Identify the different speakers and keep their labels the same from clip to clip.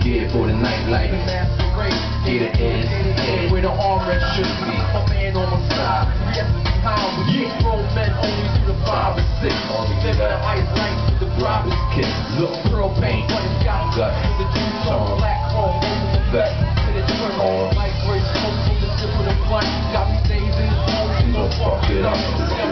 Speaker 1: Yeah, for the nightlife. Get it in where the armrest should be. My man on my side. Yes, behind me. Yeah, grown men only see the 5 and 6. Living the ice life with the robbers kiss. Look, pearl paint, but it's got gut. The juice on black chrome, back. To the trim on light gray smoke from the tip of the blunt. Got me days in the phone. You gon' fuck it up.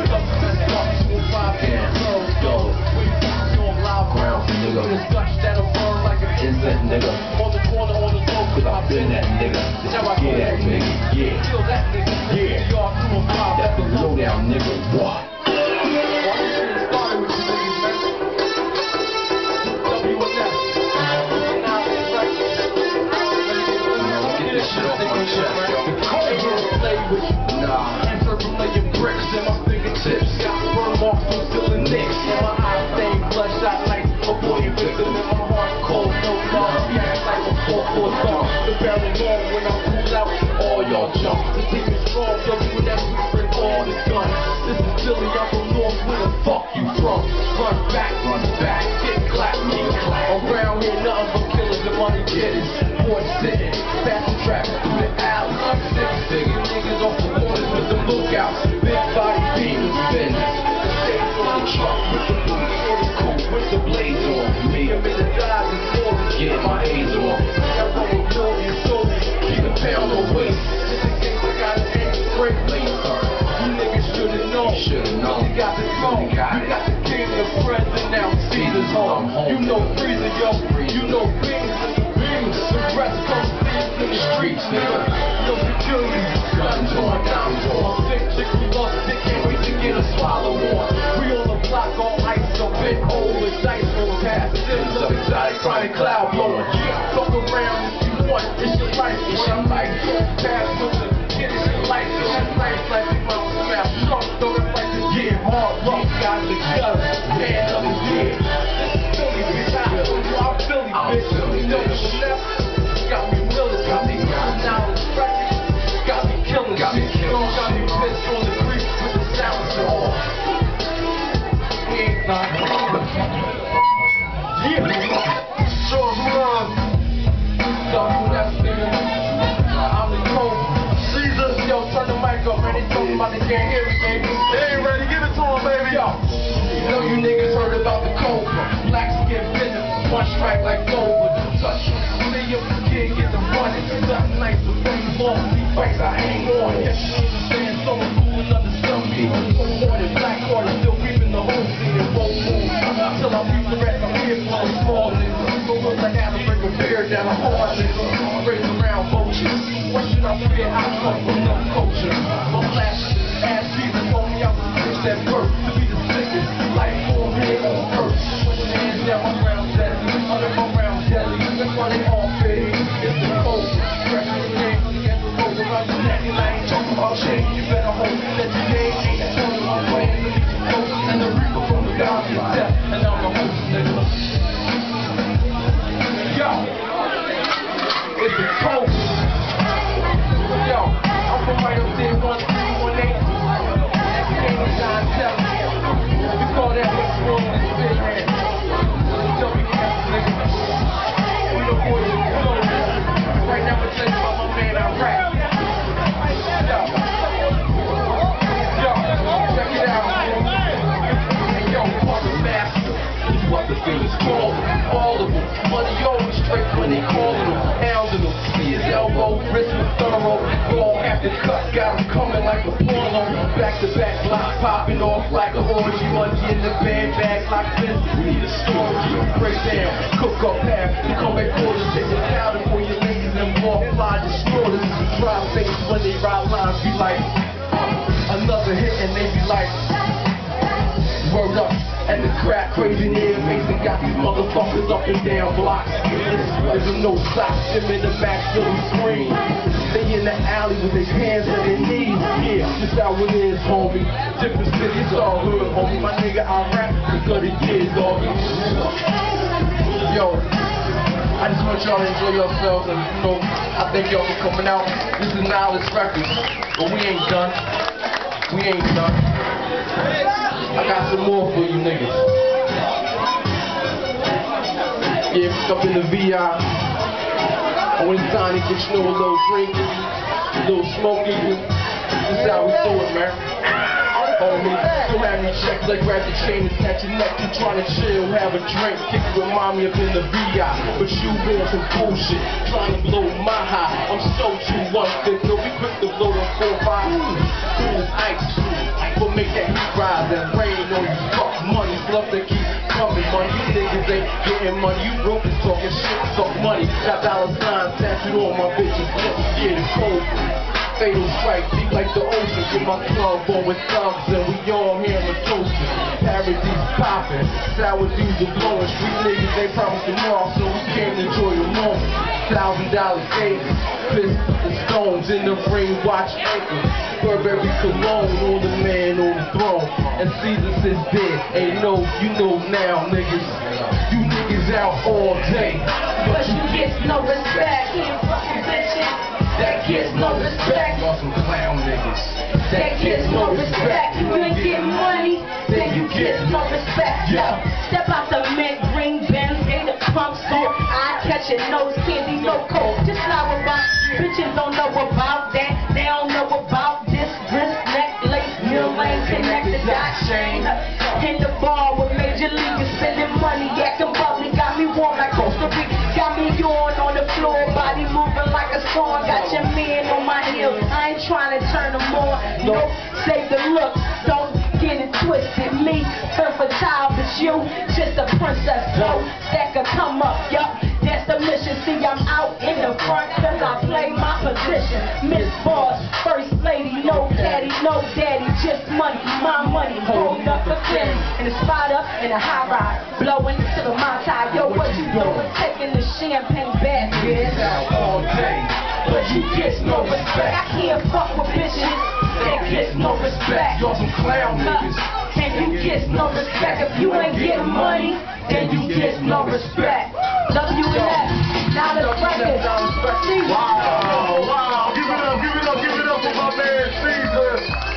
Speaker 1: Yo, loud ground, nigga. With a gush that'll burn like an insect, nigga. On the corner, on the door, cause I've been that nigga. Yeah, that nigga, yeah. Feel that nigga, yeah. That's the lowdown, nigga. What? Get this shit off my chest, yo. Nah, interpolating bricks in my fingertips. Got burn marks from stealing nicks. And my eyes stained bloodshot like a boy victim. And my heart cold, no love. React like a 4-4 star. The barrel long when I pull out, all y'all jump. The team is strong, WNS, we bring all the guns. This is Philly, I'm from North, where the fuck you from? Run back, get clapped, nigga. Around here, nothing but killers and money getters. Boy sitting, fast track through the alley. Six-figure niggas off the corners with the lookouts. Big body beamers, Benz. The shades on the truck with the boots or the coupe with the blaze on. Me, I'm in the dives and floors, getting my A's on. I run with million soldiers, keep a pound on waist. Just in case I got an aim straight lane. You niggas should've known. You got the throne. You got the king of friends and now Caesar's home. You know Freezer, yo. You know Beans. The rest comes in the streets, nigga. No security, guns on, diamonds on. Sick chick, we lost sick, can't wait to get a swallow on. We on the block, all ice, so big hole with dice on past. Sims of exotic, chronic cloud blowing. Yeah, fuck around if you want, it's your life, it's your life. Pass with the kid, it's your life, it's your life. Like we want to smash, strong, throw it like the year. Hard luck, got together, man of the year. Philly, bitch, I'm Philly, bitch. You know the left. Got me willing, got me knowledge, got me killing, got me pissed on the creek with the sounds on. We ain't not. Yeah. Show us love. I'm the coach. Caesar, yo, turn the mic up, man. They talking about they can't hear me, baby. They ain't ready, give it to them, baby. Yo, you know you niggas heard about the Cobra. Black skin business, one strike like Cobra. Touch you kid get the running. Nothing nice to bring long. These fights I hang on. Yes, you understand, so I'm cool and understand me. Morning, black card, still keeping the whole scene in full moon. Till I beat the rest, I'm here for a small nigga. So look like I had to bring a beer down a hard nigga. Raise around vultures. What should I fear? I come from no culture. My flash ass Jesus told me I was the bitch that birth to be the sickest. Life for me on earth. Put your hands down my round deadly. Under my round deadly. That's why they all fade. It's the cold. Fresh in the game. Against the road around your neck. And I ain't talking about change. You better hold that your name ain't telling my way. And the coast and the reaper from the God is death. And I'm the host, nigga. Yo. It's the coast. Yo. I'm from right up there, 1318. That's the game of John Telly. We call that what's wrong with this big man. WNS, nigga. We the boys of the flow. Right now, we're telling you about my man, I rap. Yo. Yo. Check it out. Hey, yo, Mother Master. This is what the feelings call. All of them. Money always straight when they calling them. Hounding them. See his elbow, wrist was thorough. Ball after cut, got him coming like a porno. Back to back, block popping off like a orgy. Money in the band bag like this. We need a story. Break down, cook up half. You come back quarters, take the powder for your ladies and more fly destroyers. Drive face when they ride lines, be like another hit and they be like word up. And the crack crazy near Mason got these motherfuckers up and down blocks. There's no socks, them in the back still scream. They in the alley with their hands on their knees. Yeah, just how it is, homie. Different cities, all hood, homie. My nigga, I rap for 30 years, doggy. Yo, I just want y'all to enjoy yourselves and, you know, I thank y'all for coming out. This is Knowledge Records, but we ain't done. We ain't done. I got some more for you niggas. Yeah, up in the VI. I when it's time to get you know a little drink, a little smoke in you. This is how we do it, man. Homie, don't have me check, like grab the chain and snatch your neck. You tryna chill, have a drink, kick it with mommy up in the VI. But you want some bullshit, trying to blow my high. I'm so too one thick, no be quick to blow them 4-5. Cool as ice, but make that heat rise and rain on you. Fuck money, love to keep coming, money. You niggas ain't getting money, you broke is talking shit, fuck money. Got dollar signs tattooed on my bitches, lips, yeah, it's cold. Fatal strike, deep like the ocean. Get my club on with thumbs and we all hammer toasting. Paradise popping, sour dudes are blowing. Street niggas, they promised tomorrow, so we came to enjoy the moment. $1,000 savings, fists and stones in the ring, watch anchor. Burberry cologne on the man on the throne. And Caesar sits dead, ain't no, you know now, niggas. You niggas out all day,
Speaker 2: but you get no respect. That gets no respect.
Speaker 1: Y'all some clown niggas.
Speaker 2: That gets no respect. You ain't get money, then you get no respect.
Speaker 1: Yeah.
Speaker 2: Step out the mint, green Benz, gator pump song. I catch your nose candy, no coke. Just now about bitches don't know about that. They don't know about this wrist necklace, mill lane connected dot chain. In the bar with Major Leaguers spending money, acting bubbly, got me warm like Costa Rica. Got me yawn on the floor, body moving like a song. Got your man on my heels, I ain't trying to turn them on. Nope, save the look, don't get it twisted. Me, fertile, but you, just a princess. So that could come up, yup, that's the mission. See, I'm out in the front, cause I play my position. Miss Boss, first lady, no daddy, just money, my money. Hold up the clear in the spot up in the high ride, blowing to the Montai. Yo, what you doing? Taking the champagne back, bitch.
Speaker 1: All day, but you get no respect.
Speaker 2: I can't fuck with bitches that gets no respect.
Speaker 1: Y'all some clown niggas.
Speaker 2: And you get no respect. If you ain't getting money, then you get no respect. WNS, now the record.
Speaker 1: Wow, wow, give it up for my man Caesar.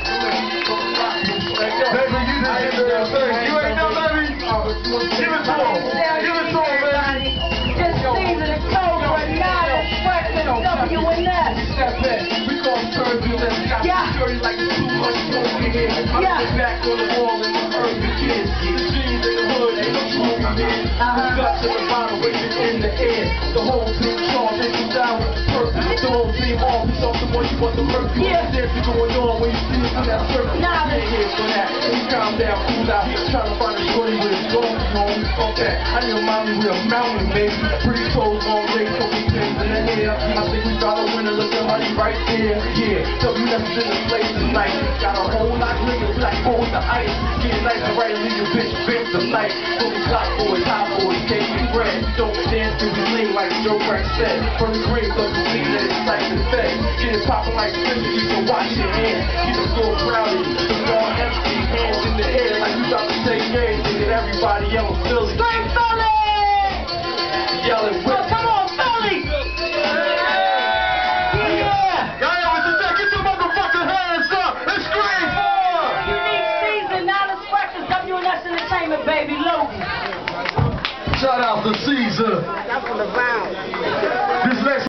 Speaker 1: Baby, you just did the damn thing. You ain't know, baby. Give it to him. Give it to him, baby.
Speaker 2: Just Caesar the Cobra, now the record. WNS.
Speaker 1: We call turbulence. Got security like it's too much smoke in here. I'm back on the wall and the earth begins. The G's in the hood ain't no smoking here. The guts in the bottom, waving in the air. The whole team charged, they down with the purpose. The whole team off, it's off the one you want the mercury. There's going on when you see it in that circle. You ain't here for that. And you calm down, cool out. Trying to find a shorty with his gold home. Fuck that. I need a mommy with a mountain, baby. Pretty toes, long legs, pokey pins in the hair. I think we got a winner, look at money right there. Yeah, WNS in the place tonight. Got a whole lot of niggas black boys to ice. Getting nice and right, leave your bitch bent tonight. Fully clock boys, hot boys, cake and bread. Don't dance to be lean like Joe Frank said. From the green, cause we lean that it's like the fed. Get it poppin' like fish, you can wash your hands. Keep the floor crowded, the ball empty, hands in the air like you about to take games. And get everybody yelling Philly.
Speaker 2: Scream Philly!
Speaker 1: Yelling
Speaker 2: Oh, come on, Philly! Baby, Logan.
Speaker 1: Shout out to Caesar.
Speaker 2: That's from the vibe.